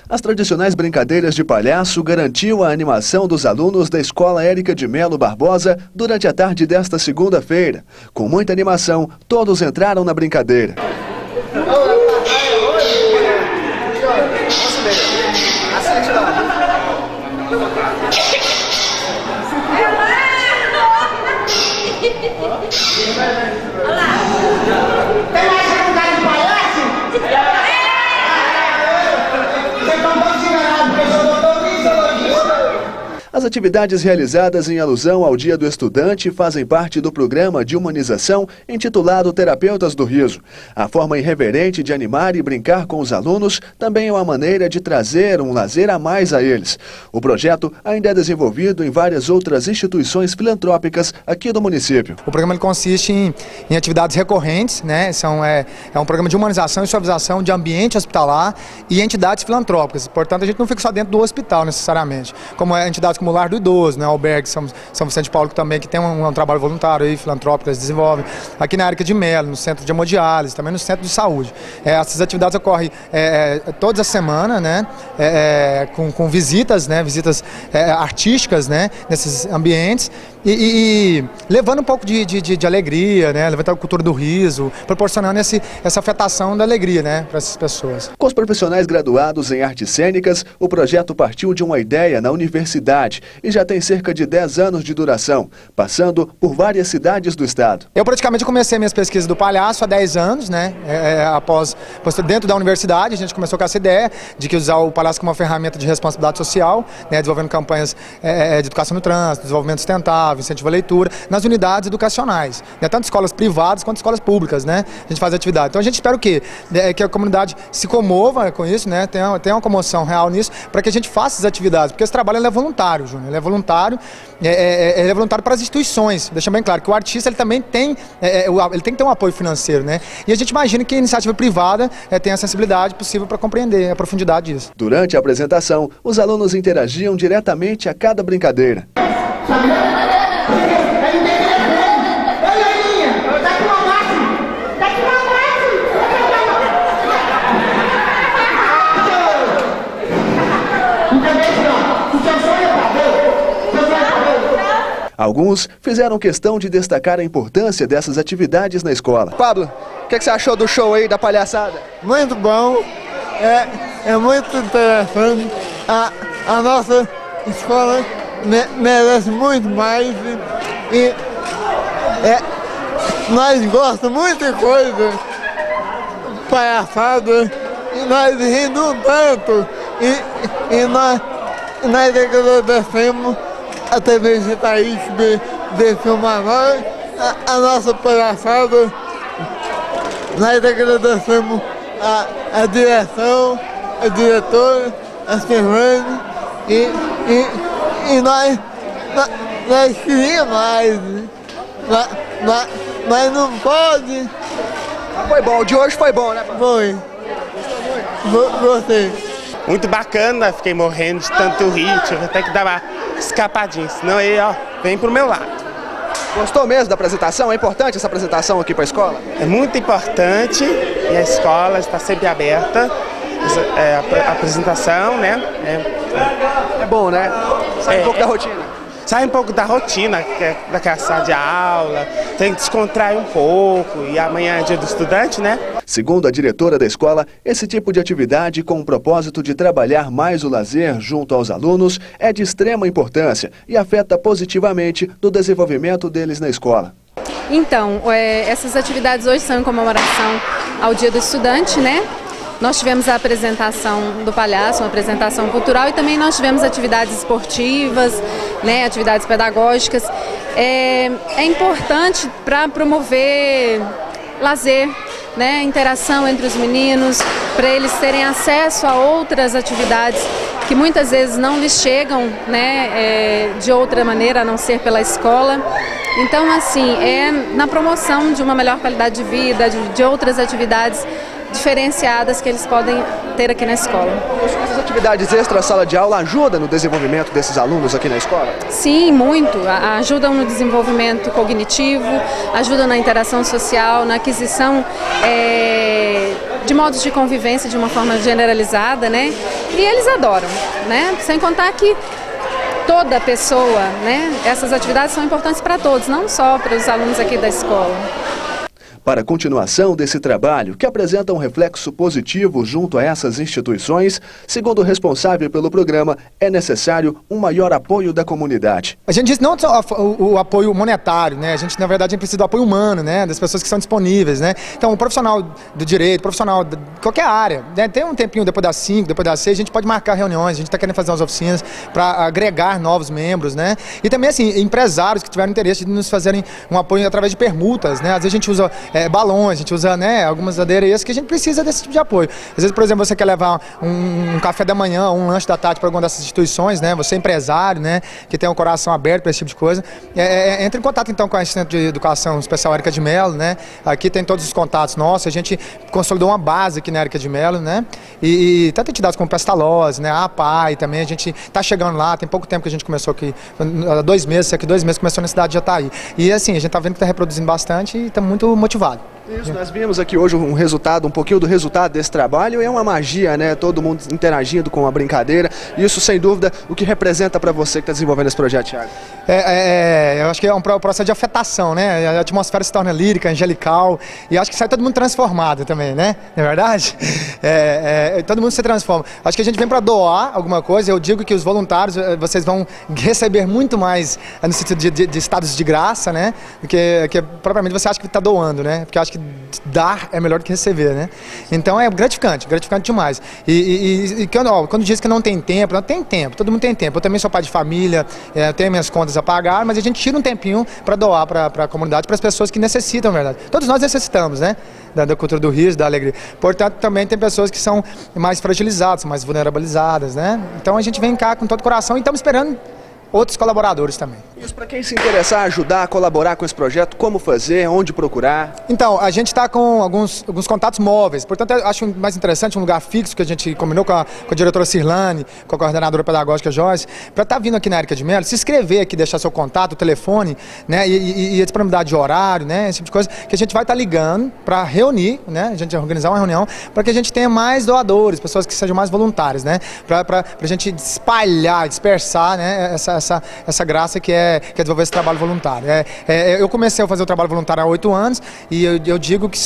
As tradicionais brincadeiras de palhaço garantiu a animação dos alunos da Escola Érica de Melo Barbosa durante a tarde desta segunda-feira. Com muita animação, todos entraram na brincadeira. As atividades realizadas em alusão ao Dia do Estudante fazem parte do programa de humanização intitulado Terapeutas do Riso. A forma irreverente de animar e brincar com os alunos também é uma maneira de trazer um lazer a mais a eles. O projeto ainda é desenvolvido em várias outras instituições filantrópicas aqui do município. O programa ele consiste em atividades recorrentes, né? É um programa de humanização e suavização de ambiente hospitalar e entidades filantrópicas. Portanto, a gente não fica só dentro do hospital necessariamente, como entidades como o Lar do Idoso, né, o Albergue São Vicente de Paulo, que também tem um trabalho voluntário aí, filantrópico, que eles desenvolvem. Aqui na Érica de Melo, no Centro de Hemodiálise, também no Centro de Saúde. Essas atividades ocorrem toda a semana, né, com visitas, né, artísticas, né, nesses ambientes e levando um pouco de alegria, né, levantando a cultura do riso, proporcionando essa afetação da alegria, né, para essas pessoas. Com os profissionais graduados em artes cênicas, o projeto partiu de uma ideia na universidade e já tem cerca de 10 anos de duração, passando por várias cidades do estado. Eu praticamente comecei minhas pesquisas do palhaço há 10 anos, né? Dentro da universidade, a gente começou com essa ideia de que usar o palhaço como uma ferramenta de responsabilidade social, né? Desenvolvendo campanhas de educação no trânsito, desenvolvimento sustentável, incentivo à leitura, nas unidades educacionais, né? Tanto escolas privadas quanto escolas públicas, né? A gente faz atividade. Então a gente espera o quê? Que a comunidade se comova com isso, né? Tenha uma comoção real nisso, para que a gente faça essas atividades, porque esse trabalho é voluntário, Júnior. Ele é voluntário, ele é voluntário para as instituições. Deixa bem claro que o artista ele também tem, ele tem que ter um apoio financeiro, né? E a gente imagina que a iniciativa privada tem a sensibilidade possível para compreender a profundidade disso. Durante a apresentação, os alunos interagiam diretamente a cada brincadeira. Alguns fizeram questão de destacar a importância dessas atividades na escola. Pablo, o que você achou do show aí, da palhaçada? Muito bom, é muito interessante. A nossa escola merece muito mais e nós gostamos muito de coisa, palhaçada, e nós rindo tanto e nós agradecemos a TV Itaí de filmar nós, a nossa palhaçada. Nós agradecemos a direção, a diretora, a Fernanda e nós queríamos mais. Mas não pode. Foi bom, o de hoje foi bom, né? Foi. Gostei. Muito bacana, fiquei morrendo de tanto rir, tive até que dar uma escapadinha, senão aí, ó, vem pro meu lado. Gostou mesmo da apresentação? É importante essa apresentação aqui para a escola? É muito importante e a escola está sempre aberta, a apresentação, né? É bom, né? Sai um pouco da rotina. Sai um pouco da rotina, daquela sala de aula, tem que descontrair um pouco, e amanhã é dia do estudante, né? Segundo a diretora da escola, esse tipo de atividade com o propósito de trabalhar mais o lazer junto aos alunos é de extrema importância e afeta positivamente no desenvolvimento deles na escola. Então, essas atividades hoje são em comemoração ao Dia do Estudante, né? Nós tivemos a apresentação do palhaço, uma apresentação cultural, e também nós tivemos atividades esportivas, né, atividades pedagógicas. É importante para promover lazer, né, interação entre os meninos, para eles terem acesso a outras atividades que muitas vezes não lhes chegam, né, de outra maneira a não ser pela escola. Então, assim, é na promoção de uma melhor qualidade de vida, de outras atividades diferenciadas que eles podem ter aqui na escola. Essas atividades extra-sala de aula ajudam no desenvolvimento desses alunos aqui na escola? Sim, muito. Ajudam no desenvolvimento cognitivo, ajudam na interação social, na aquisição de modos de convivência de uma forma generalizada, né? E eles adoram, né? Sem contar que toda pessoa, né? Essas atividades são importantes para todos, não só para os alunos aqui da escola. Para a continuação desse trabalho, que apresenta um reflexo positivo junto a essas instituições, segundo o responsável pelo programa, é necessário um maior apoio da comunidade. A gente diz não só o apoio monetário, né? A gente, na verdade, precisa do apoio humano, né? Das pessoas que são disponíveis, né? Então, o profissional do direito, profissional de qualquer área, né? Tem um tempinho depois das 5, depois das 6, a gente pode marcar reuniões, a gente está querendo fazer umas oficinas para agregar novos membros, né? E também, assim, empresários que tiveram interesse de nos fazerem um apoio através de permutas, né? Às vezes a gente usa balões, a gente usa, né, algumas adereços que a gente precisa desse tipo de apoio. Às vezes, por exemplo, você quer levar um café da manhã, um lanche da tarde para alguma dessas instituições, né, você é empresário, né, que tem um coração aberto para esse tipo de coisa, entre em contato então com a Centro de Educação Especial Érica de Mello, né, aqui tem todos os contatos nossos, a gente consolidou uma base aqui na Érica de Mello, né, e tanto entidades como Pestalozzi, né, a APAI também, a gente está chegando lá, tem pouco tempo que a gente começou aqui, há 2 meses, começou na cidade de Jataí. E assim, a gente está vendo que está reproduzindo bastante e está muito motivado. Isso, nós vimos aqui hoje um resultado, um pouquinho do resultado desse trabalho, e é uma magia, né? Todo mundo interagindo com a brincadeira. Isso, sem dúvida, o que representa para você que está desenvolvendo esse projeto, Thiago? Eu acho que é um processo de afetação, né? A atmosfera se torna lírica, angelical, e acho que sai todo mundo transformado também, né? Não é verdade? Todo mundo se transforma. Acho que a gente vem para doar alguma coisa, eu digo que os voluntários, vocês vão receber muito mais no sentido de estados de graça, né? Do que propriamente você acha que está doando, né? Porque eu acho que dar é melhor do que receber, né? Então é gratificante demais. E quando diz que não tem tempo, todo mundo tem tempo. Eu também sou pai de família, tenho minhas contas a pagar, mas a gente tira um tempinho para doar para a comunidade, para as pessoas que necessitam, na verdade. Todos nós necessitamos, né? Da cultura do riso, da alegria. Portanto, também tem pessoas que são mais fragilizadas, mais vulnerabilizadas, né? Então a gente vem cá com todo o coração e estamos esperando outros colaboradores também. Isso, para quem se interessar, ajudar, colaborar com esse projeto, como fazer, onde procurar? Então, a gente está com alguns contatos móveis, portanto, eu acho mais interessante um lugar fixo que a gente combinou com a diretora Cirlane, com a coordenadora pedagógica Joyce, para estar vindo aqui na Érica de Mello, se inscrever aqui, deixar seu contato, o telefone, né, e a disponibilidade de horário, né, esse tipo de coisa, que a gente vai estar ligando para reunir, né, a gente vai organizar uma reunião, para que a gente tenha mais doadores, pessoas que sejam mais voluntárias, né, para a gente espalhar, dispersar, né, essa graça que é desenvolver esse trabalho voluntário. Eu comecei a fazer o trabalho voluntário há 8 anos e eu digo que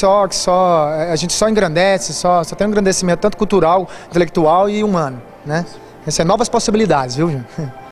a gente só engrandece, só tem um engrandecimento tanto cultural, intelectual e humano, né? Essas novas possibilidades, viu, Júnior?